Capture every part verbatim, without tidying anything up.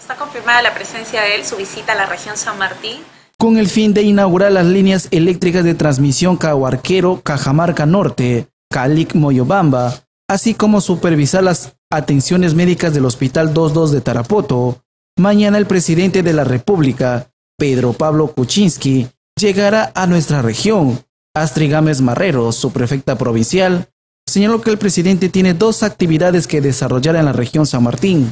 Está confirmada la presencia de él, su visita a la región San Martín. Con el fin de inaugurar las líneas eléctricas de transmisión Cahuarquero, Cajamarca Norte, Calic, Moyobamba, así como supervisar las atenciones médicas del Hospital veintidós de Tarapoto, mañana el presidente de la República, Pedro Pablo Kuczynski, llegará a nuestra región. Astrid Gámez Marrero, su prefecta provincial, señaló que el presidente tiene dos actividades que desarrollar en la región San Martín.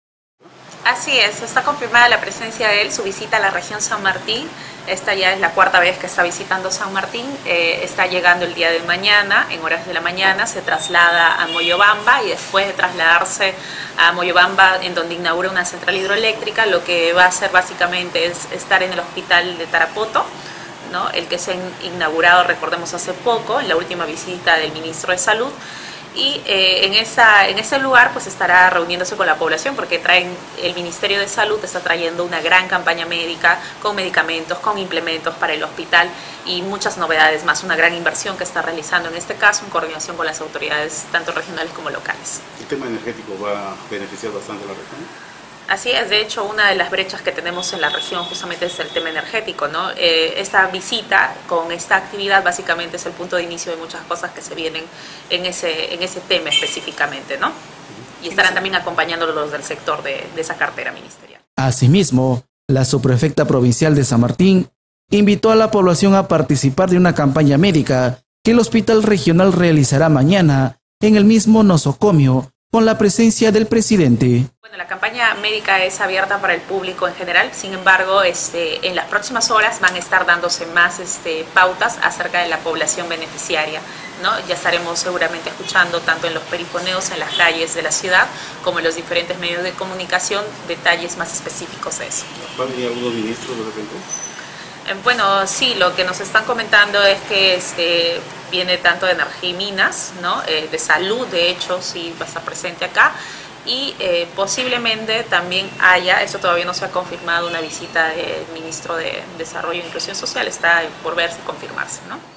Así es, está confirmada la presencia de él, su visita a la región San Martín. Esta ya es la cuarta vez que está visitando San Martín. Eh, está llegando el día de mañana, en horas de la mañana, se traslada a Moyobamba y después de trasladarse a Moyobamba, en donde inaugura una central hidroeléctrica, lo que va a hacer básicamente es estar en el hospital de Tarapoto, ¿no? El que se ha inaugurado, recordemos, hace poco, en la última visita del ministro de Salud. Y eh, en, esa, en ese lugar pues estará reuniéndose con la población porque traen, el Ministerio de Salud está trayendo una gran campaña médica con medicamentos, con implementos para el hospital y muchas novedades más, una gran inversión que está realizando en este caso en coordinación con las autoridades tanto regionales como locales. ¿El tema energético va a beneficiar bastante a la región? Así es, de hecho una de las brechas que tenemos en la región justamente es el tema energético, ¿no? Eh, esta visita con esta actividad básicamente es el punto de inicio de muchas cosas que se vienen en ese, en ese tema específicamente, ¿no? Y estarán también acompañándolos los del sector de, de esa cartera ministerial. Asimismo, la subprefecta provincial de San Martín invitó a la población a participar de una campaña médica que el hospital regional realizará mañana en el mismo nosocomio con la presencia del presidente. Bueno, la campaña médica es abierta para el público en general, sin embargo, este, en las próximas horas van a estar dándose más este, pautas acerca de la población beneficiaria, ¿no? Ya estaremos seguramente escuchando tanto en los perifoneos, en las calles de la ciudad, como en los diferentes medios de comunicación, detalles más específicos de eso. ¿Van a venir algunos ministros de repente? Bueno, sí, lo que nos están comentando es que este, viene tanto de energía y minas, ¿no? Eh, de salud, de hecho, sí va a estar presente acá. Y eh, posiblemente también haya, eso todavía no se ha confirmado, una visita del ministro de Desarrollo e Inclusión Social, está por verse y confirmarse, ¿no?